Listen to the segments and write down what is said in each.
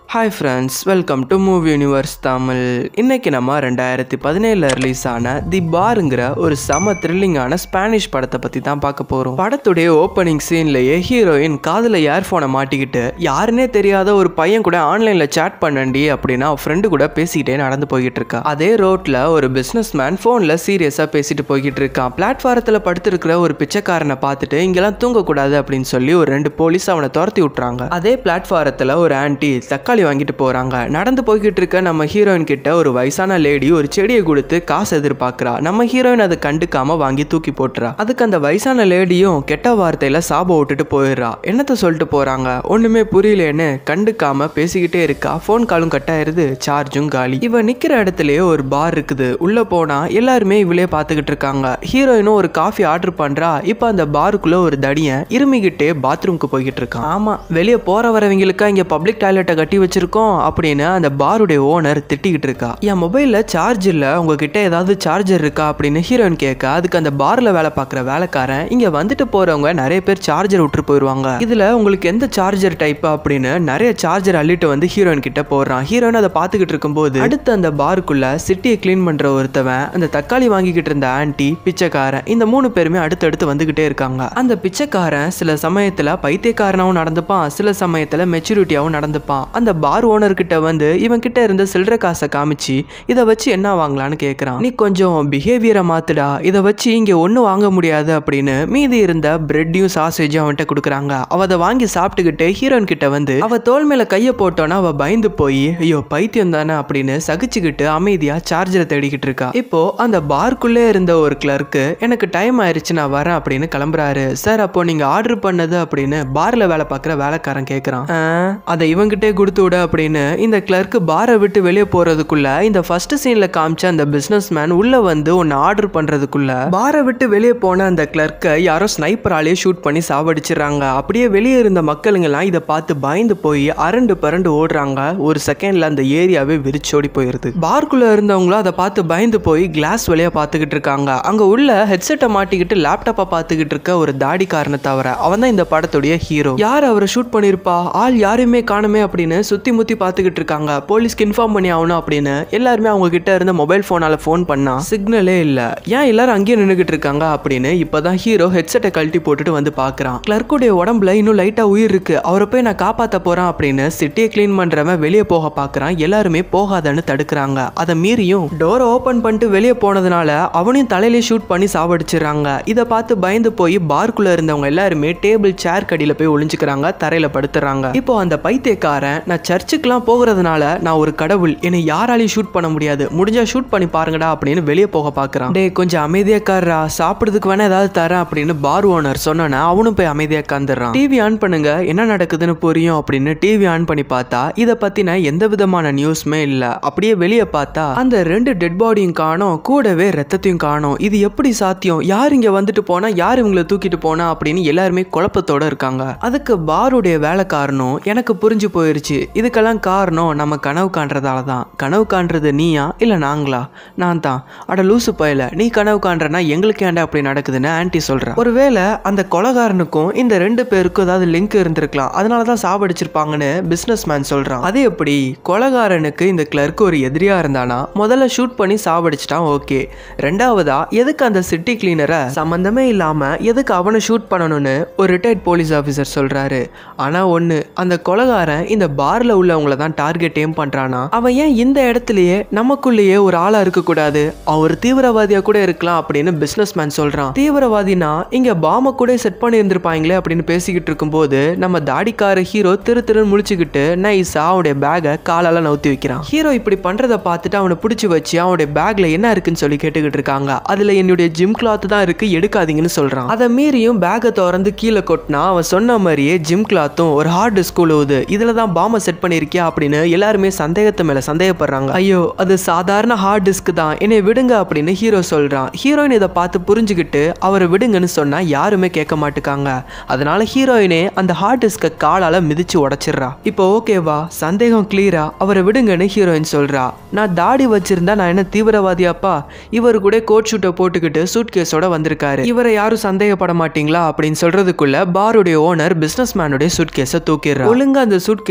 Hi friends, welcome to movie universe Tamil. இன்னைக்கு நம்ம 2017 release ஆன தி பார்ங்கிற ஒரு செம த்ரில்லிங்கான ஸ்பானிஷ் படத்தை பற்றி தான் பார்க்க போகிறோம். படத்துடைய ஓப்பனிங் சீன்லேயே ஹீரோயின் காதில் இயர்ஃபோனை மாட்டிக்கிட்டு யாருன்னே தெரியாத ஒரு பையன் கூட ஆன்லைனில் சேட் பண்ணண்டி அப்படின்னா ஃப்ரெண்டு கூட பேசிக்கிட்டே நடந்து போய்கிட்டு இருக்கா. அதே ரோட்டில் ஒரு பிஸ்னஸ் மேன் ஃபோனில் சீரியஸாக பேசிட்டு போய்கிட்டு இருக்கான். பிளாட்ஃபாரத்தில் படுத்திருக்கிற ஒரு பிச்சைக்காரனை பார்த்துட்டு இங்கெல்லாம் தூங்கக்கூடாது அப்படின்னு சொல்லி ஒரு 2 போலீஸ் அவனை துரத்தி விட்டுறாங்க. அதே பிளாட்ஃபாரத்தில் ஒரு ஆன்ட்டி தக்காளி வாங்கிட்டு போறாங்க. நடந்து போய்கிட்டு இருக்க நம்ம ஹீரோயின் கிட்ட ஒரு வயசான லேடி ஒரு செடியை கொடுத்து காசு எதிர்பார்க்கிறா. நம்ம ஹீரோயின் அதை கண்டுக்காம வாங்கி தூக்கி போட்டுறா. அதுக்கு அந்த வயசான லேடியும் கெட்ட வார்த்தையில சாப விட்டுட்டு போயிடுறா. என்னத்த சொல்லிட்டு போறாங்க ஒண்ணுமே புரியலன்னு கண்டுக்காம பேசிக்கிட்டே இருக்கா. போன் காலும் கட் ஆயிருது, சார்ஜும் காலி. இவ நிக்கிற இடத்துலயே ஒரு பார் இருக்குது. உள்ள போனா எல்லாருமே இவளே பாத்துக்கிட்டு இருக்காங்க. ஹீரோயினும் ஒரு காஃபி ஆர்டர் பண்றா. இப்ப அந்த பாருக்குள்ள ஒரு தடியன் இருமிக்கிட்டே பாத்ரூம்க்கு போய்கிட்டு இருக்கான். ஆமா, வெளியே போற வரவங்களுக்கா இங்க பப்ளிக் டாய்லெட்டை கட்டி வச்சிருக்கோம் அப்படின்னு அந்த பாருடைய ஓனர் திட்டிக்கிட்டு இருக்கா. என் மொபைல்ல சார்ஜ் இல்ல, உங்ககிட்ட ஏதாவது சார்ஜர் இருக்கா அப்படின்னு ஹீரோயின் கேட்க, அதுக்கு அந்த பார்ல வேலை பார்க்குற வேலைக்காரன், இங்க வந்துட்டு போறவங்க நிறைய பேர் சார்ஜர் விட்டு போயிடுவாங்க, இதுல உங்களுக்கு எந்த சார்ஜர் டைப் அப்படின்னு நிறைய சார்ஜர் அள்ளிட்டு வந்து ஹீரோயின் கிட்ட போடுறான். ஹீரோயின் அதை பார்த்துக்கிட்டு இருக்கும்போது அடுத்து அந்த பாருக்குள்ள சிட்டியை கிளீன் பண்ற ஒருத்தவன், அந்த தக்காளி வாங்கிக்கிட்டு இருந்த ஆன்ட்டி, பிச்சைக்காரன், இந்த 3 பேருமே அடுத்தடுத்து வந்துகிட்டே இருக்காங்க. அந்த பிச்சைக்காரன் சில சமயத்துல பைத்தியக்காரனாவும் நடந்துப்பான், சில சமயத்துல மெச்சூரிட்டியாவும் நடந்துப்பான். அந்த பார் ஓனர் கிட்ட வந்து இவன் கிட்ட இருந்த சில்லற காசை காமிச்சு இதை வச்சு என்ன வாங்கலான்னு கேட்கறான். நீ கொஞ்சம் பிஹேவியரை மாத்துடா, இதை வச்சு இங்க ஒன்னும் வாங்க முடியாது அப்படின்னு மீதி இருந்த பிரெட்டையும் சாசேஜும் அவன்கிட்ட கொடுக்குறாங்க. அவ அதை வாங்கி சாப்பிட்டுக்கிட்டு ஹீரோயின் கிட்ட வந்து அவ தோல் மேல கைய போட்டோன்னா அவ பயந்து போய் ஐயோ பைத்தியம் தானே அப்படின்னு சகிச்சுக்கிட்டு அமைதியா சார்ஜரை தேடிக்கிட்டு இருக்கா. இப்போ அந்த பார்க்குள்ளே இருந்த ஒரு கிளர்க்கு எனக்கு டைம் ஆயிருச்சு நான் வரேன் அப்படின்னு கிளம்புறாரு. சார் அப்போ நீங்க ஆர்டர் பண்ணது அப்படின்னு பார்ல வேலை பார்க்குற வேலைக்காரன் கேட்கறான். அதை இவங்கிட்டே கொடுத்து விட அப்படின்னு இந்த கிளர்க்கு பாரை விட்டு வெளியே போறதுக்குள்ள இந்த ஃபர்ஸ்ட் சீன்ல காமிச்ச அந்த பிசினஸ் மேன் உள்ள வந்து ஒன்னு ஆர்டர் பண்றதுக்குள்ள பாரை விட்டு வெளியே போன அந்த கிளர்க்கை யாரோ ஸ்னைப்பராலேயே ஷூட் பண்ணி சாவடிச்சிடறாங்க. அப்படியே வெளியே இருந்த மக்களுங்கெல்லாம் இதை பார்த்து பயந்து போய் அரண்டு பரண்டு ஓடுறாங்க. ஒரு செகண்ட்ல அந்த ஏரியாவே விரிச்சோடி போயிருது. பார்க்குள்ள இருந்தவங்களும் அதை பார்த்து பயந்து போய் கிளாஸ் வழியா பார்த்துக்கிட்டு இருக்காங்க. அங்க உள்ள ஹெட்செட்டை மாட்டிக்கிட்டு லேப்டாப்பை பார்த்துக்கிட்டு இருக்க ஒரு தாடிக்காரனை தவிர அவன் தான் இந்த படத்துடைய ஹீரோ. யார் அவரை ஷூட் பண்ணிருப்பா, ஆள் யாருமே காணுமே அப்படின்னு சுத்தி முத்தி பார்த்துக்கிட்டு இருக்காங்க. போலீஸ்க்கு இன்ஃபார்ம் பண்ணி ஆகணும் அப்படின்னு எல்லாருமே அவங்க கிட்ட இருந்த மொபைல் போனால போன் பண்ணா சிக்னலே இல்ல. ஏன் எல்லாரும் அங்கேயே நின்றுகிட்டு இருக்காங்க அப்படின்னு இப்பதான் ஹீரோ ஹெட்செட்டை கழட்டி போட்டுட்டு வந்து பாக்குறான். கிளர்க்குடைய உடம்புல இன்னும் லைட்டா உயிர் இருக்கு, அவரை போய் நான் காப்பாத்த போறேன் அப்படின்னு சிட்டியை கிளீன் பண்றவன் வெளியே போக பாக்குறான். எல்லாருமே போகாதன்னு தடுக்கிறாங்க. அதை மீறியும் டோரை ஓபன் பண்ணிட்டு வெளியே போனதுனால அவனையும் தலையிலே ஷூட் பண்ணி சாவடிச்சிடறாங்க. இதை பார்த்து பயந்து போய் பார்க்குள்ள இருந்தவங்க எல்லாருமே டேபிள் சேர் கடியில போய் ஒளிஞ்சுக்கிறாங்க, தரையில படுத்துறாங்க. இப்போ அந்த பைத்தியக்காரன் நான் சர்ச்சுக்கெல்லாம் போகிறதுனால நான் ஒரு கடவுள், என்னை யாராலையும் ஷூட் பண்ண முடியாது, முடிஞ்சா ஷூட் பண்ணி பாருங்கடா அப்படின்னு வெளியே போக பாக்குறான். டே கொஞ்சம் அமைதியாக்காரா, சாப்பிடுறதுக்கு வேணா ஏதாவது தரேன் அப்படின்னு பார் ஓனர் சொன்னா அவனும் போய் அமைதியா உட்காந்துறான். டிவி ஆன் பண்ணுங்க என்ன நடக்குதுன்னு புரியும் அப்படின்னு டிவி ஆன் பண்ணி பார்த்தா இதை பத்தின எந்த விதமான நியூஸ்மே இல்ல. அப்படியே வெளியே பார்த்தா அந்த 2 டெட் பாடியும் காணோம், கூடவே ரத்தத்தையும் காணோம். இது எப்படி சாத்தியம், யார் இங்க வந்துட்டு போனா, யார் இவங்களை தூக்கிட்டு போனா அப்படின்னு எல்லாருமே குழப்பத்தோட இருக்காங்க. அதுக்கு பாருடைய வேலைக்காரனும் எனக்கு புரிஞ்சு போயிருச்சு, இதுக்கெல்லாம் காரணம் நம்ம கனவு காண்றதால தான். கனவு காண்றது நீயா இல்ல நாங்களா? நான் தான். அட லூசு பயல, நீ கனவு காண்றனா எங்களுக்கு ஏன்டா அப்படி நடக்குதுன்னு ஆன்ட்டி சொல்றா. ஒருவேளை அந்த கொலைகாரனுக்கும் இந்த 2 பேருக்கும் ஏதாவது லிங்க் இருந்திருக்கலாம், அதனாலதான் சாவடிச்சிருப்பாங்கன்னு பிசினஸ் மேன் சொல்றான். அது எப்படி கொலைகாரனுக்கு இந்த கிளர்க்கு ஒரு எதிரியா இருந்தானா முதல்ல ஷூட் பண்ணி சாவடிச்சிட்டான், ஓகே. ரெண்டாவதா எதுக்கு அந்த சிட்டி கிளீனரை சம்பந்தமே இல்லாம எதுக்கு அவனை ஷூட் பண்ணணும்னு ஒரு ரிட்டையர்ட் போலீஸ் ஆபீசர் சொல்றாரு. ஆனா ஒண்ணு, அந்த கொலைகாரன் இந்த பார்ல உள்ளவங்கள தான் டார்கெட் ஏம் பண்றானா, அவன் ஏன் இந்த இடத்துலயே நமக்குள்ளேயே ஒரு ஆளா இருக்க கூடாது, அவன் ஒரு தீவிரவாதியா கூட இருக்கலாம் அப்படின்னு பிசினஸ் மேன் சொல்றான். தீவிரவாதினா இங்க பாம கூட செட் பண்ணி இருந்திருப்பாங்களே அப்படின்னு பேசிக்கிட்டு இருக்கும்போது நம்ம தாடிக்கார ஹீரோ திரு முழிச்சுக்கிட்டு நைஸா அவனுடைய பேகை காலால நவுத்தி வைக்கிறான். ஹீரோ இப்படி பண்றதை பார்த்துட்டு அவனை பிடிச்சி வச்சு அவனுடைய பேக்ல என்ன இருக்குன்னு சொல்லி கேட்டுக்கிட்டு இருக்காங்க. அதுல என்னுடைய ஜிம் கிளாத் தான் இருக்கு, எடுக்காதீங்கன்னு சொல்றான். அதை மீறியும் பேகை திறந்து கீழே கொட்டினா அவன் சொன்ன மாதிரியே ஜிம் கிளாத்தும் ஒரு ஹார்ட் டிஸ்க் உழுவுது. இதுலதான் பாம செட் பண்ணிருக்கியா அப்படின்னு எல்லாருமே சந்தேகத்தை மேல சந்தேகப்படுறாங்க. ஐயோ அது சாதாரண ஹார்ட் டிஸ்க் தான், என்னை விடுங்க அப்படின்னு ஹீரோ சொல்றான். ஹீரோயின் இதை பார்த்து புரிஞ்சுக்கிட்டு அவரை விடுங்கன்னு சொன்னா யாருமே கேட்க மாட்டுக்காங்க. அதனால ஹீரோயினே அந்த ஹார்ட் டிஸ்கை காலால மிதிச்சு உடைச்சிடுறா. இப்போ ஓகேவா, சந்தேகம் கிளியரா, அவரை விடுங்கன்னு ஹீரோயின் சொல்றா. நான் தாடி வச்சிருந்தா நான் என்ன தீவிரவாதியாப்பா, இவரு கூட கோட் ஷூட்டை போட்டுக்கிட்டு சூட் கேஸோட வந்திருக்காரு, இவரை யாரும் சந்தேகப்பட மாட்டீங்களா அப்படின்னு சொல்றதுக்குள்ள பாருடைய ஓனர் பிசினஸ் மேனுடைய சூட் கேஸை தூக்கிடுறா. ஒழுங்கா அந்த சூட் கேஸை அங்கேயே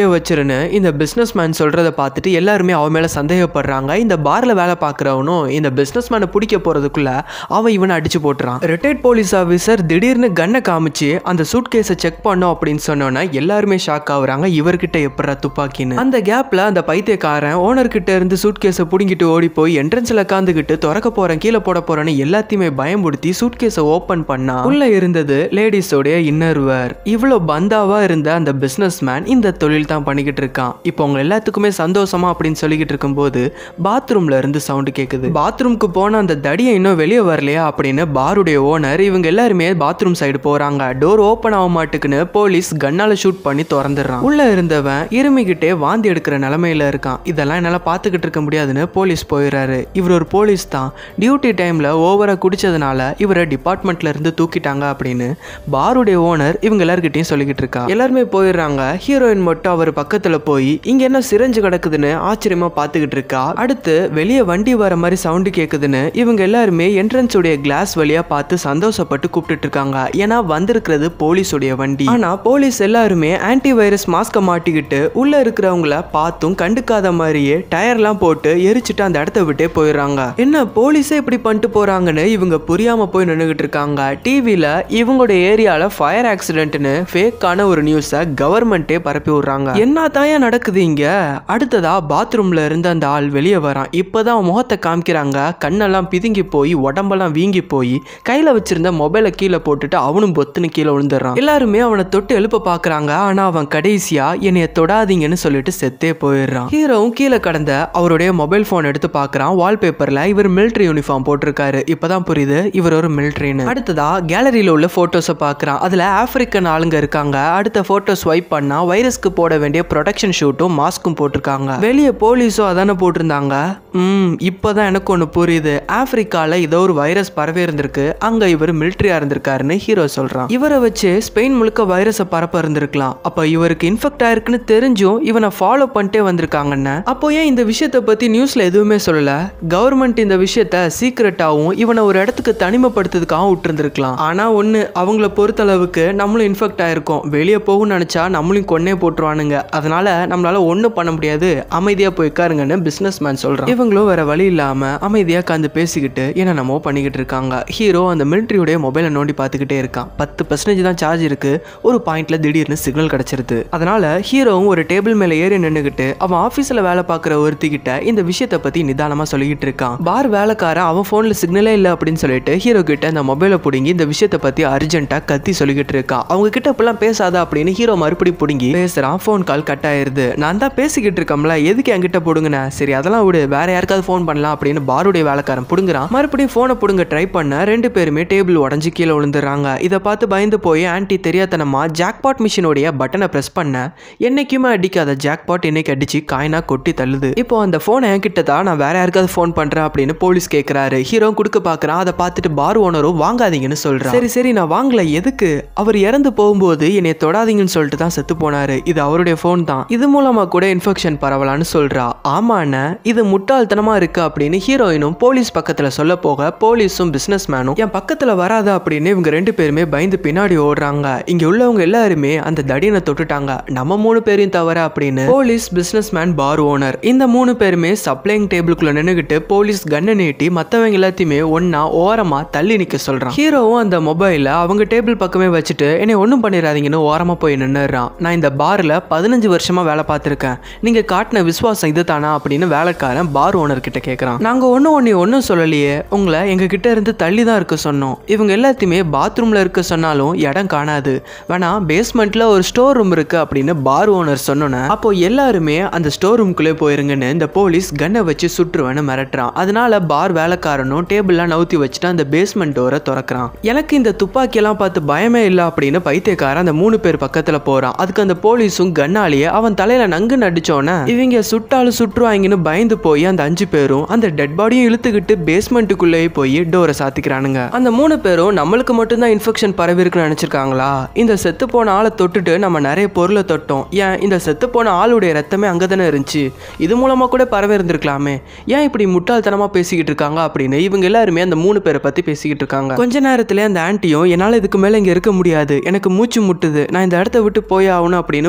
வச்சிருன்னு இந்த பிசினஸ் மேன் சொல்றதை பார்த்துட்டு எல்லாருமே அவன் மேல சந்தேகப்படுறாங்க. இந்த பார்ல வேலை பார்க்குறவனும் இந்த பிசினஸ் மேனை பிடிக்க போறதுக்குள்ள அவன் இவனை அடிச்சு போட்டுறான். ரிட்டையர்ட் போலீஸ் ஆஃபீஸர் திடீர்னு கன்னை காமிச்சு அந்த சூட் கேஸை செக் பண்ணோம் அப்படின்னு சொன்னோன்னா எல்லாருமே ஷாக் ஆகுறாங்க. இவர்கிட்ட எப்படா துப்பாக்கின்னு. அந்த கேப்ல அந்த பைத்தியக்காரன் ஓனர் கிட்ட இருந்து சூட் கேஸை புடிங்கிட்டு ஓடி போய் என்ட்ரன்ஸ்ல உட்காந்துக்கிட்டு திறக்க போறேன் கீழே போட போறேன்னு எல்லாத்தையுமே பயமுடுத்தி சூட் கேஸை ஓபன் பண்ணா உள்ள இருந்தது லேடிஸோடைய இன்னர்வேர். இவ்வளவு பந்தாவா இருந்த அந்த பிசினஸ் மேன் இந்த தொழில் தான் பண்ணிக்கிட்டு இருக்கான். இப்போ அவங்க எல்லாத்துக்குமே சந்தோஷமா அப்படின்னு சொல்லிக்கிட்டு இருக்கும்போது பாத்ரூம்ல இருந்து சவுண்ட் கேக்குது. பாத்ரூம்க்கு போன அந்த தடியை இன்னும் வெளியே வரலையா அப்படின்னு பாருடைய ஓனர் இவங்க எல்லாருமே பாத்ரூம் சைடு போறாங்க. டோர் ஓபன் ஆக மாட்டுக்குன்னு போலீஸ் கன்னால ஷூட் பண்ணி திறந்துடுறான். உள்ள இருந்தவன் இருமிக்கிட்டே வாந்தி எடுக்கிற நிலைமையில இருக்கான். இதெல்லாம் என்னால பாத்துக்கிட்டு இருக்க முடியாதுன்னு போலீஸ் போயிடுறாரு. இவர் ஒரு போலீஸ் தான், டியூட்டி டைம்ல ஓவரா குடிச்சதுனால இவரை டிபார்ட்மெண்ட்ல இருந்து தூக்கிட்டாங்க அப்படின்னு பாருடைய ஓனர் இவங்க எல்லார்கிட்டையும் சொல்லிக்கிட்டு இருக்கா. எல்லாருமே போயிடுறாங்க. ஹீரோயின் மட்டும் அவர் பக்கத்துல போய் இங்க என்ன சிரஞ்சு கிடக்குதுன்னு ஆச்சரியமா பாத்துக்கிட்டு இருக்கா. அடுத்து வெளியே வண்டி வர மாதிரி சவுண்டு கேக்குதுன்னு இவங்க எல்லாருமே என்ட்ரன்ஸ் உடைய கிளாஸ் வழியா பார்த்து சந்தோஷப்பட்டு கூப்பிட்டு இருக்காங்க. ஏன்னா வந்திருக்கிறது போலீஸ் உடைய வண்டி. ஆனா போலீஸ் எல்லாருமே ஆன்டி வைரஸ் மாஸ்க மாட்டிக்கிட்டு உள்ள இருக்கிறவங்கள பார்த்தும் கண்டுக்காத மாதிரியே டயர்லாம் போட்டு எரிச்சுட்டு அந்த இடத்த விட்டே போயிடுறாங்க. என்ன போலீஸே இப்படி பண்ணிட்டு போறாங்கன்னு இவங்க புரியாம போய் நின்னுகிட்டு இருக்காங்க. டிவில இவங்களோட ஏரியால ஃபயர் ஆக்சிடென்ட்னு ஃபேக்கான ஒரு நியூஸை கவர்மெண்டே பரப்பி விடுறாங்க. என்ன தாயா நடக்குது இங்க? அடுத்ததா பாத்ரூம்ல இருந்து அந்த ஆள் வெளியே வரான். இப்பதான் முகத்தை காமிக்கிறாங்க. கண்ணெல்லாம் பிதுங்கி போய் உடம்பெல்லாம் வீங்கி போய் கையில வச்சிருந்த மொபைலை கீழே போட்டுட்டு அவனும் பொத்துன்னு கீழே விழுந்துடுறான். எல்லாருமே அவனை தொட்டு எழுப்ப பாக்குறாங்க. ஆனா அவன் கடைசியா என்னைய தொடாதீங்கன்னு சொல்லிட்டு செத்தே போயிடுறான். ஹீரோவும் கீழே கடந்த அவருடைய மொபைல் போன் எடுத்து பாக்குறான். வால்பேப்பர்ல இவர் மிலிட்டரி யூனிஃபார்ம் போட்டிருக்காரு. இப்பதான் புரியுது இவர் ஒரு மிலிட்டரின்னு. அடுத்ததா கேலரியில உள்ள போட்டோஸை பாக்குறான். அதுல ஆப்பிரிக்கன் ஆளுங்க இருக்காங்க. அடுத்த போட்டோ ஸ்வைப் பண்ணா வைரஸ்க்கு போட வேண்டிய ப்ரொடெக்ஷன் ஷூட்டும் மாஸ்க்கும் போட்டிருக்காங்க. வெளியே போலீஸும் அதானே போட்டிருந்தாங்க. இப்பதான் எனக்கு ஒண்ணு புரியுது. ஆப்பிரிக்கால ஏதோ ஒரு வைரஸ் பரவி இருந்திருக்கு, அங்க இவர் மிலிட்டரியா இருந்திருக்காருன்னு ஹீரோ சொல்றான். இவரை வச்சு ஸ்பெயின் முழுக்க வைரஸை பரப்ப இருந்திருக்கலாம். அப்ப இவருக்கு இன்ஃபெக்ட் ஆயிருக்குன்னு தெரிஞ்சும் இவனை ஃபாலோ பண்ணிட்டே வந்திருக்காங்கன்னு. அப்போ ஏன் இந்த விஷயத்தை பத்தி நியூஸ்ல எதுவுமே சொல்லல? கவர்மெண்ட் இந்த விஷயத்த சீக்கிரட்டாவும் இவனை ஒரு இடத்துக்கு தனிமைப்படுத்துறதுக்காகவும் விட்டுருந்துருக்கலாம். ஆனா ஒண்ணு, அவங்கள பொறுத்தளவுக்கு நம்மளும் இன்ஃபெக்ட் ஆயிருக்கோம், வெளியே போகும்னு நினைச்சா நம்மளையும் கொன்னே போட்டுருவானுங்க, அதனால நம்மளால ஒன்றும் பண்ண முடியாது, அமைதியா போய் உட்காருங்கன்னு பிசினஸ் மேன் சொல்றான். இவங்களும் வேற வழி இல்லாம அமைதியா உட்காந்து பேசிக்கிட்டு என்னென்னமோ பண்ணிக்கிட்டு இருக்காங்க. ஹீரோ அந்த மிலிட்டரியோட மொபைலை நோண்டி பார்த்துக்கிட்டே இருக்கான். 10% தான் சார்ஜ் இருக்கு. ஒரு பாயிண்ட்ல திடீர்னு சிக்னல் கிடைச்சிருது. அதனால ஹீரோவும் ஒரு டேபிள் மேல ஏறி நின்னுகிட்டு அவன் ஆபீஸ்ல வேலை பார்க்குற ஒருத்திக்கிட்ட இந்த விஷயத்தை பத்தி நிதானமா சொல்லிக்கிட்டு இருக்கான். பார் வேலைக்காரன் அவன் போன்ல சிக்னலே இல்லை அப்படின்னு சொல்லிட்டு ஹீரோ கிட்ட அந்த மொபைலை புடுங்கி இந்த விஷயத்தை பத்தி அர்ஜென்ட்டா கத்தி சொல்லிக்கிட்டு இருக்கான். அவங்க கிட்ட இப்பெல்லாம் பேசாத அப்படின்னு ஹீரோ மறுபடியும் புடுங்கி பேசுறான். போன் கால் கட் ஆயிருது. நான் தான் பேசிக்கிட்டு இருக்கோம்ல, எதுக்கு என்கிட்ட புடுங்கின? சரி அதெல்லாம் விடு, வேற யாருக்காவது போன் பண்ணலாம் அப்படின்னு பாருடைய வேலைக்காரன் புடுங்குறான். மறுபடியும் போனை புடுங்க ட்ரை பண்ண 2 பேருமே டேபிள் உடஞ்சி கீழே விழுந்துடுறாங்க. இதை பார்த்து பயந்து போய் ஆன்டி தெரியாதனமா ஜாக்பாட் மிஷினோடைய பட்டனை பிரஸ் பண்ண என்னைக்குமே அடிக்காத ஜாக்பாட் இன்னைக்கு அடிச்சு காயினா கொட்டி தள்ளுது. இப்போ அந்த போனை என்கிட்ட தான், நான் வேற யாருக்காவது போன் பண்றேன் அப்படின்னு போலீஸ் கேட்கிறாரு. ஹீரோ கொடுக்க பாக்குறான். அதை பார்த்துட்டு பார் ஓனரும் வாங்காதீங்கன்னு சொல்றான். சரி சரி நான் வாங்கல, எதுக்கு? அவர் இறந்து போகும்போது என்னை தொடாதீங்கன்னு சொல்லிட்டு தான் செத்து போனாரு, இது அவருடைய போன் தான், இது மூலமா கூட இன்ஃபெக்ஷன் பரவலான்னு சொல்றா. ஆமாண்ண, இது முட்டாள்தனமா இருக்கு அப்படின்னு ஹீரோயினும் போலீஸ் பக்கத்துல சொல்ல போக போலீஸும் பிசினஸ் மேனும் என் பக்கத்துல வராத அப்படின்னு இவங்க 2 பேருமே பயந்து பின்னாடி ஓடுறாங்க. இங்க உள்ளவங்க எல்லாருமே அந்த தடியனை தொட்டுட்டாங்க, நம்ம 3 பேரையும் தவிர அப்படின்னு police, businessman, bar owner இந்த 3 பேருமே சப்ளைங் டேபிளுக்குள்ள நின்னுகிட்டு போலீஸ் கண்ணை நீட்டி மத்தவங்க எல்லாத்தையுமே ஒன்னா ஓரமா தள்ளி நிக்க சொல்றான். ஹீரோவும் அந்த மொபைல அவங்க டேபிள் பக்கமே வச்சுட்டு என்னை ஒன்னும் பண்ணிடாதீங்கன்னு ஓரமா போய் நின்னுறான். நான் இந்த பார்ல 15 வருஷமா வேலை பார்த்திருக்கேன், நீங்க காட்டின விசுவாசம் இது தானா அப்படின்னு வேலைக்காரன் பார் ஓனர் கிட்ட கேட்கறான். நாங்க ஒன்னும் சொல்லலையே, உங்களை எங்க கிட்ட இருந்து தள்ளி தான் இருக்க சொன்னோம். இவங்க எல்லாத்தையுமே பாத்ரூம்ல இருக்க சொன்னாலும் இடம் காணாது, வேணா பேஸ்மெண்ட்ல ஒரு ஸ்டோர் ரூம் இருக்கு அப்படின்னு பார் ஓனர் சொன்னோன்னே அப்போ எல்லாருமே அந்த ஸ்டோர் ரூம்குள்ளே போயிருங்கன்னு இந்த போலீஸ் கன்னை வச்சு சுற்றுவேன்னு மிரட்டுறான். அதனால பார் வேலைக்காரனும் டேபிள்லாம் நவுத்தி வச்சுட்டு அந்த பேஸ்மெண்ட் டோரை திறக்கிறான். எனக்கு இந்த துப்பாக்கியெல்லாம் பார்த்து பயமே இல்லை அப்படின்னு பைத்தியக்காரன் அந்த 3 பேர் பக்கத்துல போறான். அதுக்கு அந்த போலீஸும் கண்ணாலேயே அவன் தலையில நங்கு நடிச்சோன்னே இவங்க சுட்டாலும் சுற்றுவாங்கன்னு பயந்து போய் அந்த 5 பேரும் அந்த டெட் பாடியும் இழுத்துக்கிட்டு பேஸ்மெண்ட்டுக்குள்ளேயே போய் டோரை சாத்திக்கிறானுங்க. அந்த 3 பேரும் நம்மளுக்கு மட்டும்தான் இன்ஃபெக்ஷன் பரவி இருக்குன்னு நினைச்சிருக்காங்களா? இந்த செத்து போன ஆளை தொட்டுட்டு நம்ம நிறைய பொருளை தொட்டோம், ஏன் இந்த செத்து போன ஆளுடைய ரத்தமே அங்கதானே இருந்துச்சு, இது மூலமா கூட பரவி இருந்திருக்கலாமே, ஏன் இப்படி முட்டாள்தனமா பேசிக்கிட்டு இருக்காங்க அப்படின்னு இவங்க எல்லாருமே அந்த 3 பேரை பத்தி பேசிக்கிட்டு இருக்காங்க. கொஞ்ச நேரத்துல அந்த ஆன்ட்டியும் என்னால இதுக்கு மேல இங்க இருக்க முடியாது, எனக்கு மூச்சு முட்டுது, நான் இந்த இடத்த விட்டு போய் ஆகணும் அப்படின்னு புலம்பிக்கிட்டு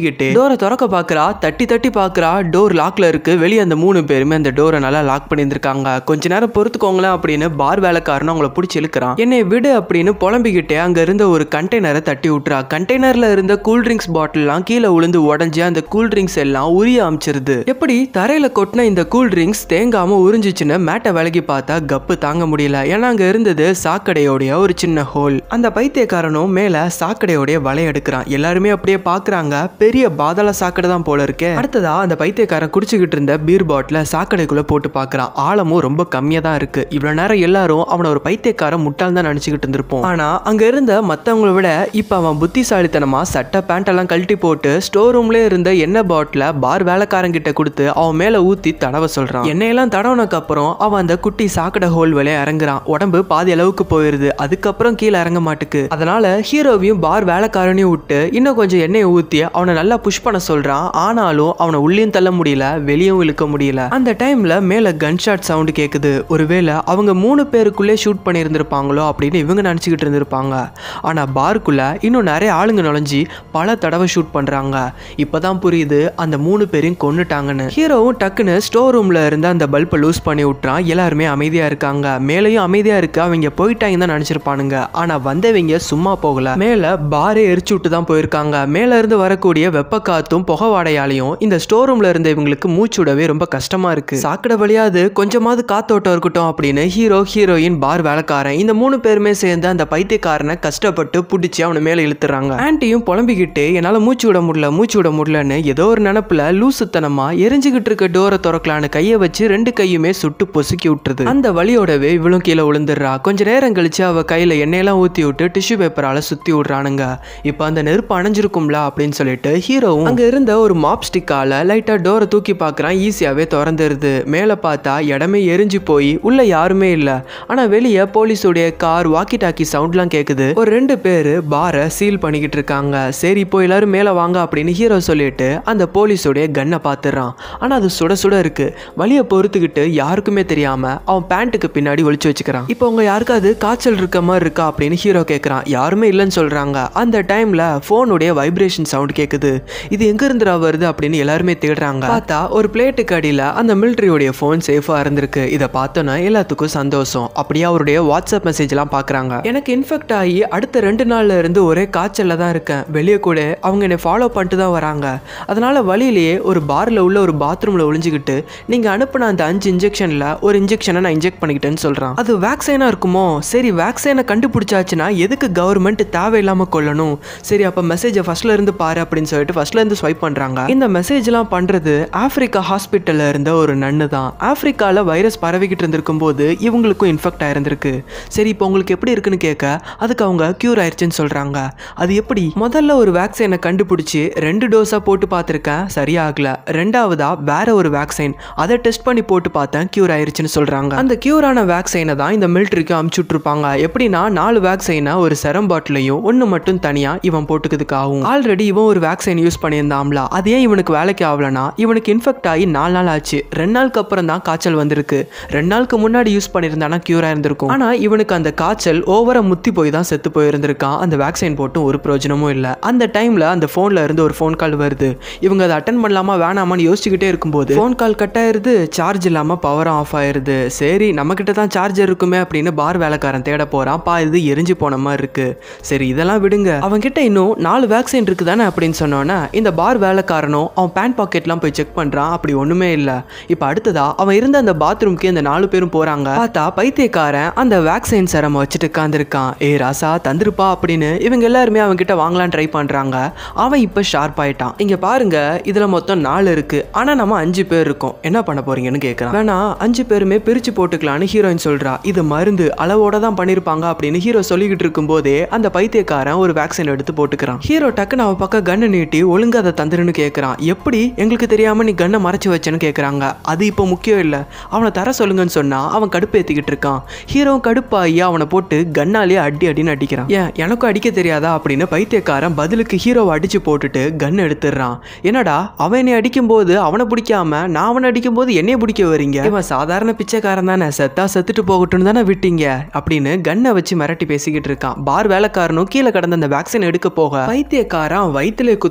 புலம்பிக்கிட்டு டோரை திறக்க பாக்குறா. தட்டி தட்டி பாக்குறா, டோர் லாக்ல இருக்கு. வெளியே அந்த 3 பேருமே அந்த டோரை நல்லா லாக் பண்ணியிருந்திருக்காங்க. கொஞ்ச நேரம் பொறுத்துக்கோங்களேன் அப்படின்னு பார் வேலைக்காரன் அவங்கள பிடிச்சி இழுக்கிறான். என்னை விடு அப்படின்னு புலம்பிக்கிட்டே அங்க இருந்த ஒரு கண்டெய்னரை தட்டி விட்டுறா. கண்டெய்னர்ல இருந்த கூல்ட்ரிங்க்ஸ் பாட்டில்லாம் கீழே விழுந்து உடஞ்சி அந்த கூல்ட்ரிங்க்ஸ் எல்லாம் உரிய அமைச்சிருது. எப்படி தரையில கொட்டின இந்த கூல்ட்ரிங்க்ஸ் தேங்காம உறிஞ்சிச்சுன்னு மேட்டை விலகி பார்த்தா கப்பு தாங்க முடியல. ஏன்னா அங்க இருந்தது சாக்கடையோடைய ஒரு சின்ன ஹோல். அந்த பைத்தியக்காரனும் மேல சாக்கடையோடைய வலைய எடுக்கிறான். எல்லாருமே அப்படியே பாக்குறாங்க. பெரிய பாதாள சாக்கடை தான் போல இருக்கே. அடுத்ததா அந்த பைத்தியக்காரன் குடிச்சுக்கிட்டு இருந்த பீர் பாட்டில சாக்கடைக்குள்ள போட்டு பாக்குறான். ஆழமும் ரொம்ப கம்மியா தான் இருக்கு. இவ்வளவு நேரம் எல்லாரும் அவனை ஒரு பைத்தியக்காரன் முட்டாள் தான் நினைச்சுக்கிட்டு இருந்திருப்போம். ஆனா அங்க இருந்த மத்தவங்களை விட இப்ப அவன் புத்திசாலித்தனமா சட்டை பேண்ட் எல்லாம் கழட்டி போட்டு ஸ்டோர் ரூம்ல இருந்த எண்ணெய் பாட்டில பார் வேலைக்காரங்கிட்ட கொடுத்து அவன் மேல ஊத்தி தடவ சொல்றான். எண்ணெயெல்லாம் தடவுனக்கு அப்புறம் அவன் அந்த குட்டி சாக்கடை ஹோல் வழியா இறங்குறான். உடம்பு பாதி அளவுக்கு போயிருது. அதுக்கப்புறம் கீழே இறங்க மாட்டுக்கு. அதனால ஹீரோவையும் பார் வேலைக்காரனையும் விட்டு இன்னும் கொஞ்சம் எண்ணெயை ஊத்தி அவனை நல்லா புஷ் பண்ண சொல்றான். ஆனாலும் அவனை உள்ளேயும் தள்ள முடியல, வெளியும் இழுக்க முடியல. அந்த டைம்ல மேல கன் ஷாட் சவுண்ட் கேக்குது. ஒருவேளை அவங்க 3 பேருக்குள்ளே ஷூட் பண்ணி இருந்திருப்பாங்களோ அப்படின்னு இவங்க நினைச்சுக்கிட்டு இருந்திருப்பாங்க. ஆனா பாருக்குள்ள இன்னும் நிறைய ஆளுங்க நுழைஞ்சி பல தடவை ஷூட் பண்றாங்க. இப்பதான் புரியுது அந்த 3 பேரையும் கொன்னுட்டாங்கன்னு. ஹீரோவும் டக்குன்னு ஸ்டோர் ரூம்ல இருந்த அந்த பல்பை லூஸ் பண்ணி விட்டுறான். எல்லாருமே அமைதியா இருக்காங்க. மேலையும் அமைதியா இருக்கு. அவங்க போயிட்டாங்க தான் நினைச்சிருப்பானுங்க. ஆனா வந்தவங்க சும்மா போகல. மேல பாரே எரிச்சு விட்டு தான் போயிருக்காங்க. மேல இருந்து வரக்கூடிய வெப்ப காத்தும் புகை வாடையாலையும் இந்த ஸ்டோர் ரூம்ல இருந்த இவங்களுக்கு மூச்சு விடவே ரொம்ப கஷ்டமா இருக்கு. சாக்கடை வழியாது கொஞ்சமாவது காத்தோட்டம் இருக்கட்டும் அப்படின்னு ஹீரோ, ஹீரோயின், பார் வேலைக்காரன் இந்த 3 பேருமே சேர்ந்து அந்த பைத்தியக்காரனை கஷ்டப்பட்டு பிடிச்சி அவனை மேல இழுத்துறாங்க. ஆன்ட்டியும் புலம்பிக்கிட்டு என்னால மூச்சு விட முடியலன்னு ஏதோ ஒரு நினைப்புல லூசுத்தனமா எரிஞ்சுகிட்டு இருக்க டோரை திறக்கலான்னு கையை வச்சு 2 கையுமே சுட்டு பொசுக்கி விட்டுருது. அந்த வழியோடவே இவளும் கீழே விழுந்துடுறா. கொஞ்ச நேரம் கழிச்சு அவ கையில எண்ணெயெல்லாம் ஊத்தி விட்டு டிஷ்யூ பேப்பரால சுத்தி விடுறானுங்க. இப்ப அந்த நெருப்பு அணைஞ்சிருக்கும்ல அப்படின்னு சொல்லிட்டு ஹீரோவும் அங்க இருந்த ஒரு மாப் ஸ்டிக்கால லைட்டா டோரை தூக்கி பாக்குறான். ஈஸியாவே திறந்துருது. மேல பார்த்தா இடமே எரிஞ்சு போய் உள்ள யாருமே இல்ல. ஆனா வெளியே போலீஸோடைய கார், வாக்கி டாக்கி சவுண்ட்லாம் கேக்குது. ஒரு 2 பேரு பாரை சீல் பண்ணிக்கிட்டு இருக்காங்க. சரி இப்போ எல்லாரும் மேல வாங்க அப்படின்னு ஹீரோ சொல்லிட்டு அந்த போலீஸோடைய கன்னை பாத்துறான். ஆனா அது சுட சுட இருக்கு. வலிய பொறுத்துக்கிட்டு யாருக்குமே தெரியாம அவன் பேண்ட்டுக்கு பின்னாடி ஒளிச்சு வச்சுக்கிறான். இப்போ உங்க யாருக்காவது காய்ச்சல் இருக்க மாதிரி இருக்கா அப்படின்னு ஹீரோ கேட்கறான். யாருமே இல்லைன்னு சொல்றாங்க. அந்த டைம்ல போனுடைய வைப்ரேஷன் சவுண்ட் கேக்குது. இது எங்க இருந்துடா வருது அப்படின்னு எல்லாருமே தேடுறாங்க. பார்த்தா ஒரு பிளேட்டுக்கு அடியில அந்த மிலிட்டரியோடைய போன் சேஃபா இருந்திருக்கு. இதை பார்த்தோன்னா எல்லாத்துக்கும் சந்தோஷம். அப்படியே அவருடைய வாட்ஸ்அப் மெசேஜ் எல்லாம் பாக்குறாங்க. எனக்கு இன்ஃபெக்ட் ஆகி அடுத்த 2 நாள்ல இருந்து ஒரே காய்ச்சல்ல தான் இருக்கேன். வெளியே கூட அவங்க என்னை ஃபாலோ பண்ணிட்டு தான் வராங்க. அதனால வழியிலேயே ஒரு பார்ல உள்ள ஒரு பாத்ரூம்ல ஒளிஞ்சுக்கிட்டு நீங்க அனுப்புன அந்த 5 இன்ஜெக்ஷன்ல ஒரு இன்ஜெக்ஷனை நான் இன்ஜெக்ட் பண்ணிக்கிட்டேன்னு சொல்றான். அது வேக்சினா இருக்குமோ? சரி வேக்சினை கண்டுபிடிச்சாச்சுன்னா எதுக்கு கவர்மெண்ட் தேவையில்லாம கொல்லணும்? சரி அப்ப மெசேஜை ஃபர்ஸ்ட்ல இருந்து பாரு அப்படின்னு சொல்லிட்டு ஃபர்ஸ்ட்ல இருந்து ஸ்வைப் பண்றாங்க. இந்த மெசேஜ் எல்லாம் பண்றது ஆப்பிரிக்கா ஹாஸ்பிட்டல்ல இருந்த ஒரு நன்னு தான். ஆப்பிரிக்கால வைரஸ் பரவிக்கிட்டு இருந்திருக்கும் போது இவங்களுக்கும் இன்ஃபெக்ட் ஆயிருந்திருக்கு. சரி இப்போ உங்களுக்கு எப்படி இருக்குன்னு கேட்க அதுக்கு அவங்க கியூர் ஆயிருச்சுன்னு சொல்றாங்க. அது எப்படி? முதல்ல ஒரு வேக்சினை கண்டுபிடிச்சு 2 டோஸா போட்டு பார்த்திருக்கேன், சரியாகல. 2வதா வேற ஒரு வேக்சின் அதை டெஸ்ட் பண்ணி போட்டு பார்த்தேன், கியூர் ஆயிருச்சுன்னு சொல்றாங்க. அந்த கியூரான வேக்சினை தான் இந்த மிலிட்டரிக்கு அமுச்சுட்டு இருப்பாங்க. எப்படின்னா 4 வேக்சினை ஒரு செரம் பாட்டிலையும் 1 மட்டும் தனியா இவன் போட்டுக்கிறதுக்கு ஆகும். ஆல்ரெடி இவன் ஒரு வேக்சின் யூஸ் பண்ணியிருந்தாம்ல, அது ஏன் இவனுக்கு வேலைக்கு ஆகலனா இவனுக்கு இன்ஃபெக்ட் ஆகி 4 நாள் ஆச்சு. 2 நாளுக்கு அப்புறம் தான் காய்ச்சல் வந்திருக்கு. 2 நாளுக்கு முன்னாடி யூஸ் பண்ணியிருந்தானா கியூரா இருந்திருக்கும். ஆனா இவனுக்கு அந்த காய்ச்சல் ஓவரா முத்தி போய் தான் செத்து போயிருந்திருக்கான். அந்த வேக்சின் போட்டும் ஒரு பிரயோஜனமும் இல்லை. அந்த டைம்ல அந்த போன்ல இருந்து ஒரு போன் கால் வருது. இவங்க அதை அட்டன் பண்ணலாமா வேணாமான்னு யோசிச்சுக்கிட்டே இருக்கும்போது போன் கால் கட் ஆயிருது. சார்ஜ் இல்லாம பவர் ஆஃப் ஆயிருது. சரி நம்ம கிட்ட தான் சார்ஜர் இருக்குமே அப்படின்னு பார் வேலைக்காரன் தேட போறான். இது எரிஞ்சு போன மாதிரி இருக்கு. சரி இதெல்லாம் விடுங்க, அவன் கிட்ட இன்னும் 4 வேக்சின் இருக்கு தானே அப்படின்னு சொன்னோன்னா இந்த பார் வேலைக்காரனும் அவன் பேண்ட் பாக்கெட்லாம் போய் செக் பண்றான். அப்படி ஒண்ணுமே இல்ல. இப்ப அடுத்ததா அவன் இருந்த அந்த பாத்ரூம்க்கு இந்த 4 பேரும் போறாங்க. பார்த்தா பைத்தியக்காரன் அந்த வேக்சின் சரம் வச்சுட்டு உட்காந்துருக்கான். ஏ ராசா தந்துருப்பா அப்படின்னு இவங்க எல்லாருமே அவன் கிட்ட வாங்கலாம் ட்ரை பண்றாங்க. அவன் இப்ப ஷார்ப் ஆயிட்டான். இங்க பாருங்க இதுல மொத்தம் 4 இருக்கு. ஆனா நம்ம 5 பேர் இருக்கோம், என்ன பண்ண போறீங்கன்னு கேட்கறான். வேணா 5 பேருமே பிரிச்சு போட்டுக்கலான்னு ஹீரோயின் சொல்றா. இது மருந்து அளவோட தான் பண்ணிருப்பாங்க அப்படின்னு ஹீரோ சொல்லிக்கிட்டு இருக்கும் போதே அந்த பைத்தியக்காரன் ஒரு வேக்சின் எடுத்து போட்டுக்கிறான். ஹீரோ டக்குன்னு அவன் பக்கம் கண்ணை நீட்டி ஒழுங்கு அதை தந்துருன்னு கேட்கறான். எப்படி எங்களுக்கு தெரியாம நீ கண்ணை மறைச்சு வச்சேன்னு கேட்கறாங்க. அது இப்போ முக்கியம் இல்ல, அவனை தர சொல்லுங்கன்னு சொன்னா அவன் கடுப்பேத்திக்கிட்டு இருக்கான். ஹீரோ கடுப்பாயி அவனை போட்டு கண்ணாலேயே அடின்னு அடிக்கிறான். ஏன் எனக்கும் அடிக்க தெரியாதா அப்படின்னு பைத்தியக்காரன் பதிலுக்கு ஹீரோவை அடிச்சு போட்டுட்டு கன் எடுத்துடுறான். என்னடா அவன் என்னை அடிக்கும் போது அவனை பிடிக்காம நான் அவனை அடிக்கும் போது என்னைய பிடிக்க வரீங்க? இவன் சாதாரண பிச்சைக்காரன் தானே, செத்தா செத்துட்டு போகட்டும் தானே விட்டீங்க அப்படின்னு கண்ணை வச்சு மிரட்டி பேசிக்கிட்டு இருக்கான். பார் வேலைக்காரனும் கீழே கடந்த அந்த வேக்சின் எடுக்க போக பைத்தியக்காரன் வயிற்றுல குத்துற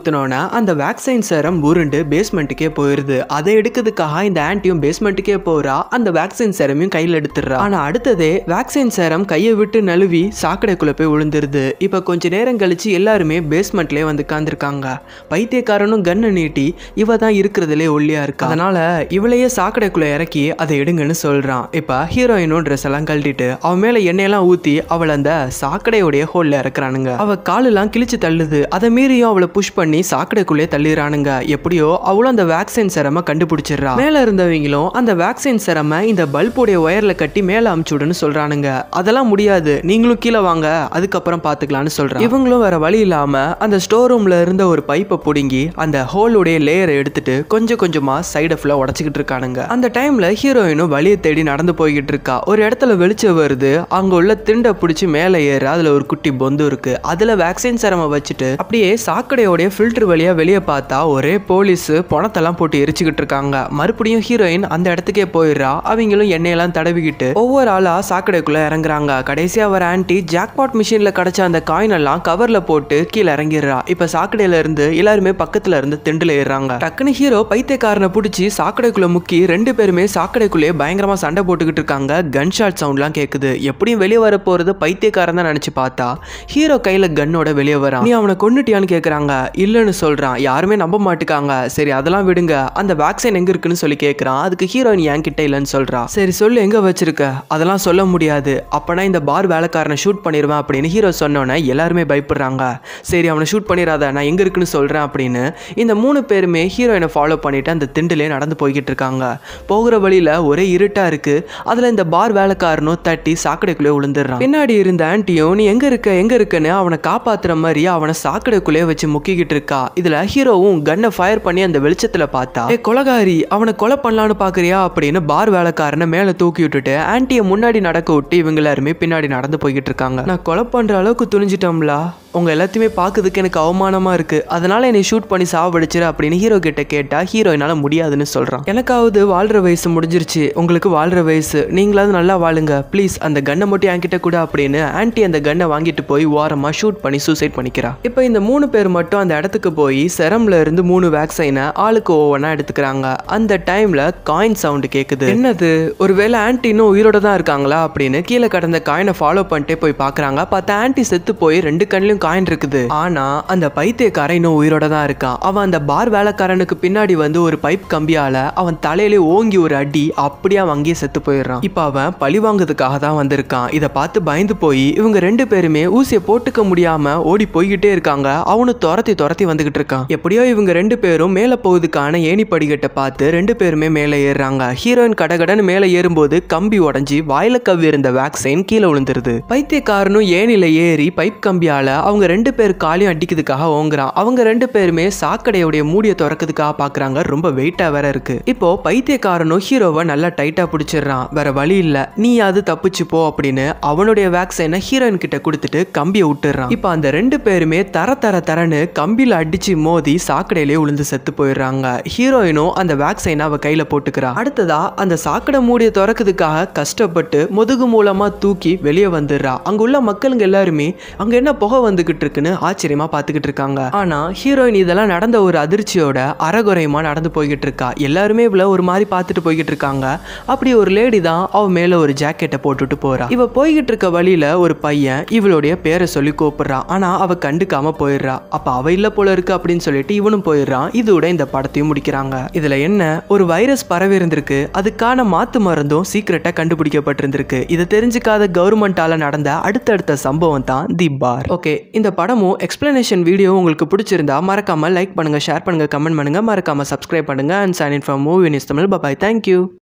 ஊத்துனோன்னா அந்த வேக்சின் சேரம் உருண்டு பேஸ்மெண்ட்டுக்கே போயிருது. அதை எடுக்கிறதுக்காக இந்த ஆன்ட்டியும் பேஸ்மெண்ட்டுக்கே போறா. அந்த வேக்சின் சேரமையும் கையில் எடுத்துடுறா. ஆனா அடுத்ததே வேக்சின் சேரம் கையை விட்டு நழுவி சாக்கடைக்குள்ள போய் விழுந்துருது. இப்ப கொஞ்ச நேரம் கழிச்சு எல்லாருமே பேஸ்மெண்ட்லயே வந்து உட்கார்ந்துருக்காங்க. பைத்தியக்காரனும் கன்னை நீட்டி இவ தான் இருக்கிறதுலே ஒல்லியா இருக்கா, அதனால இவளையே சாக்கடைக்குள்ள இறக்கி அதை எடுங்கன்னு சொல்றான். இப்ப ஹீரோயினும் ட்ரெஸ் எல்லாம் கழட்டிட்டு அவன் மேல எண்ணெயெல்லாம் ஊத்தி அவளை அந்த சாக்கடையோடைய ஹோல்ல இறக்குறானுங்க. அவ காலெல்லாம் கிழிச்சு தள்ளுது. அதை மீறியும் அவளை புஷ் பண்ணி சாக்கடைக்குள்ளே தள்ளிடுறானுங்க. எப்படியோ அவளும் அந்த வேக்சின் செரம கண்டுபிடிச்சிடறா. மேல இருந்தவங்களும் அந்த வேக்சின் செரம இந்த பல்புடைய ஒயர்ல கட்டி மேல அமுச்சுடுன்னு சொல்றானுங்க. அதெல்லாம் முடியாது, நீங்களும் கீழே வாங்க, அதுக்கப்புறம் பாத்துக்கலாம்னு சொல்றான். இவங்களும் வேற வழி இல்லாம அந்த ஸ்டோர் ரூம்ல இருந்த ஒரு பைப்பை புடுங்கி அந்த ஹோலுடைய லேயரை எடுத்துட்டு கொஞ்சம் கொஞ்சமா சைட ஃபுல்லா உடச்சிக்கிட்டு இருக்கானுங்க. அந்த டைம்ல ஹீரோயினும் வழியை தேடி நடந்து போய்கிட்டு இருக்கா. ஒரு இடத்துல வெளிச்சம் வருது. அங்க உள்ள திண்டை பிடிச்சி மேலே ஏற அதுல ஒரு குட்டி பொந்து இருக்கு. அதுல வேக்சின் செரம வச்சுட்டு அப்படியே சாக்கடையோடைய ஃபில்டர் வழியா வெளியே பார்த்தா ஒரே போலீஸ் பணத்தெல்லாம் போட்டு எரிச்சுக்கிட்டு இருக்காங்க. மறுபடியும் ஹீரோயின் அந்த இடத்துக்கே போயிடுறா. அவங்களும் எண்ணெயெல்லாம் தடவிக்கிட்டு ஒவ்வொரு ஆளா சாக்கடைக்குள்ள இறங்குறாங்க. கடைசியா வர ஆன்ட்டி ஜாக்பாட் மிஷின்ல கிடைச்ச அந்த காயின் எல்லாம் கவர்ல போட்டு கீழே இறங்கிடுறா. இப்ப சாக்கடையில இருந்து எல்லாருமே பக்கத்துல இருந்து திண்டுல ஏறாங்க. டக்குனு ஹீரோ பைத்தியக்காரனை பிடிச்சி சாக்கடைக்குள்ள முக்கி ரெண்டு பேருமே சாக்கடைக்குள்ளே பயங்கரமா சண்டை போட்டுக்கிட்டு இருக்காங்க. கன் ஷாட் சவுண்ட்லாம் கேக்குது. எப்படியும் வெளியே வர போறது பைத்தியக்காரன் தான் நினைச்சு பார்த்தா ஹீரோ கையில கன்னோட வெளியே வரான். நீ அவனை கொன்னுட்டியான்னு கேக்குறாங்க. இல்லன்னு சொல்றான். யாருமே நம்ப மாட்டுக்காங்க. சரி அதெல்லாம் விடுங்க, அந்த வேக்சின் எங்க இருக்குன்னு சொல்லி கேக்குறான். அதுக்கு ஹீரோயின் என் கிட்ட இல்லன்னு சொல்றா. சரி சொல்லு எங்க வச்சிருக்க. அதெல்லாம் சொல்ல முடியாது, அப்பனா இந்த பார் வேலைக்காரனை ஷூட் பண்ணிடுவேன் அப்படின்னு ஹீரோ சொன்னோன்னே எல்லாருமே பயப்படுறாங்க. சரி அவனை ஷூட் பண்ணிடாத, நான் எங்க இருக்குன்னு சொல்றேன் அப்படின்னு இந்த மூணு பேருமே ஹீரோயினை ஃபாலோ பண்ணிட்டு அந்த திண்டுலே நடந்து போய்கிட்டு இருக்காங்க. போகிற வழியில ஒரே இருட்டா இருக்கு. அதுல இந்த பார் வேலைக்காரனும் தட்டி சாக்கடைக்குள்ளே விழுந்துடுறான். பின்னாடி இருந்த ஆன்ட்டியும் நீ எங்க இருக்குன்னு அவனை காப்பாத்துற மாதிரி அவனை சாக்கடைக்குள்ளே வச்சு முக்கிக்கிட்டு இருக்கா. இதுல ஹீரோவும் கன்னை ஃபயர் பண்ணி அந்த வெளிச்சத்துல பார்த்தா கொலகாரி அவனை கொலை பண்ணலான்னு பாக்குறியா அப்படின்னு பார் வேலைக்காரனை மேல தூக்கி விட்டுட்டு ஆன்ட்டியை முன்னாடி நடக்க விட்டு இவங்க எல்லாருமே பின்னாடி நடந்து போய்கிட்டு இருக்காங்க. நான் கொலை பண்ற அளவுக்கு துணிஞ்சிட்டோம்லா, உங்க எல்லாத்தையுமே பார்க்கறதுக்கு எனக்கு அவமானமா இருக்கு, அதனால என்னை ஷூட் பண்ணி சாவடிச்சிரு அப்படின்னு ஹீரோ கிட்ட கேட்டா ஹீரோ என்னால முடியாதுன்னு சொல்றான். எனக்காவது வாழ்ற வயசு முடிஞ்சிருச்சு, உங்களுக்கு வாழ்ற வயசு, நீங்களாவது நல்லா வாழுங்க ப்ளீஸ், அந்த கன்னை மட்டும் என்கிட்ட கூட அப்படின்னு ஆன்ட்டி அந்த கன்னை வாங்கிட்டு போய் ஓரமா ஷூட் பண்ணி சூசைட் பண்ணிக்கிறா. இப்போ இந்த மூணு பேர் மட்டும் அந்த இடத்துக்கு போய் செரம்ல இருந்து 3 வேக்சினை ஆளுக்கு ஒவ்வொன்னா எடுத்துக்கிறாங்க. அந்த டைம்ல காயின் சவுண்ட் கேக்குது. என்னது, ஒருவேளை ஆன்ட்டி இன்னும் உயிரோட தான் இருக்காங்களா அப்படின்னு கீழே கடந்த காயினை ஃபாலோ பண்ணிட்டே போய் பாக்குறாங்க. பார்த்தா ஆன்ட்டி செத்து போய் 2 கண்ணிலும் காயின் இருக்குது. ஆனா அந்த பைத்தியக்காரன் இன்னும் உயிரோட தான் இருக்கான். அவன் அந்த பார் வேலைக்காரனுக்கு பின்னாடி வந்து ஒரு பைப் கம்பியால அவன் தலையிலே ஓங்கி ஒரு அடி, அப்படியே அவன் அங்கேயே செத்து போயிடுறான். இப்ப அவன் பழி வாங்குறதுக்காக தான் வந்திருக்கான். இதை பார்த்து பயந்து போய் இவங்க 2 பேருமே ஊசியை போட்டுக்க முடியாம ஓடி போய்கிட்டே இருக்காங்க. அவனு துரத்தி வந்துகிட்டு இருக்கான். எப்படியோ இவங்க 2 பேரும் மேல போகுதுக்கான ஏணி படிக்கட்டை பார்த்து 2 பேருமே மேல ஏறுறாங்க. ஹீரோயின் கடகடன்னு மேல ஏறும்போது கம்பி உடஞ்சி வாயில கவ்வி இருந்த வேக்சின் கீழே விழுந்துருது. பைத்தியக்காரனும் ஏணில ஏறி பைப் கம்பியால அவங்க 2 பேர் காலையும் அடிக்கிறதுக்காக ஓங்குறான். அவங்க 2 பேருமே சாக்கடையோடைய மூடிய திறக்கிறதுக்காக பாக்குறாங்க. ரொம்ப வெயிட்டா வேற இருக்கு. இப்போ பைத்தியக்காரனும் ஹீரோவை நல்லா டைட்டா பிடிச்சிடுறான். வேற வழி இல்ல, நீ அது தப்பிச்சு போ அப்படின்னு அவனுடைய வேக்சினை ஹீரோயின் கிட்ட கொடுத்துட்டு கம்பியை விட்டுறான். இப்போ அந்த 2 பேருமே தரன்னு கம்பியில அடிச்சு மோதி சாக்கடையிலேயே விழுந்து செத்து போயிடுறாங்க. ஹீரோயினும் அந்த வேக்சினை அவ கையில போட்டுக்கிறா. அடுத்ததா அந்த சாக்கடை மூடிய திறக்கிறதுக்காக கஷ்டப்பட்டு முதுகு மூலமா தூக்கி வெளியே வந்துடுறா. அங்க உள்ள மக்களுங்க எல்லாருமே அங்க என்ன புகை வந்துகிட்டு இருக்குன்னு ஆச்சரியமா பாத்துக்கிட்டு இருக்காங்க. ஆனா ஹீரோயின் இதெல்லாம் நடந்த ஒரு அதிர்ச்சியோட அறகுறையமா நடந்து போய்கிட்டு இருக்கா. எல்லாருமே இவள ஒரு மாதிரி பார்த்துட்டு போய்கிட்டு இருக்காங்க. அப்படி ஒரு லேடி தான் அவ மேல ஒரு ஜாக்கெட்டை போட்டுட்டு போறா. இவ போய்கிட்டு இருக்க வழியில ஒரு பையன் இவளுடைய பேரை சொல்லி கூப்பிடுறான். ஆனா அவ கண்டுக்காம போயிடுறா. அப்ப அவ இல்ல போல இருக்கு அப்படின்னு சொல்லிட்டு இவனும் போயிடுறான். இதோட இந்த படத்தையும் முடிக்கிறாங்க. இதுல என்ன, ஒரு வைரஸ் பரவி இருந்திருக்கு, அதுக்கான மாத்து மருந்தும் சீக்கிரட்டா கண்டுபிடிக்கப்பட்டிருந்திருக்கு. இதை தெரிஞ்சுக்காத கவர்மெண்டால நடந்த அடுத்தடுத்த சம்பவம் தான் தி பார். ஓகே, இந்த படமும் எக்ஸ்பிளனேஷன் வீடியோ உங்களுக்கு பிடிச்சிருந்தா மறக்காம லைக் பண்ணுங்க, ஷேர் பண்ணுங்க, கமெண்ட் பண்ணுங்க, மறக்காம சப்ஸ்கிரைப் பண்ணுங்க. And sign in from movie news Tamil. Bye. Thank you.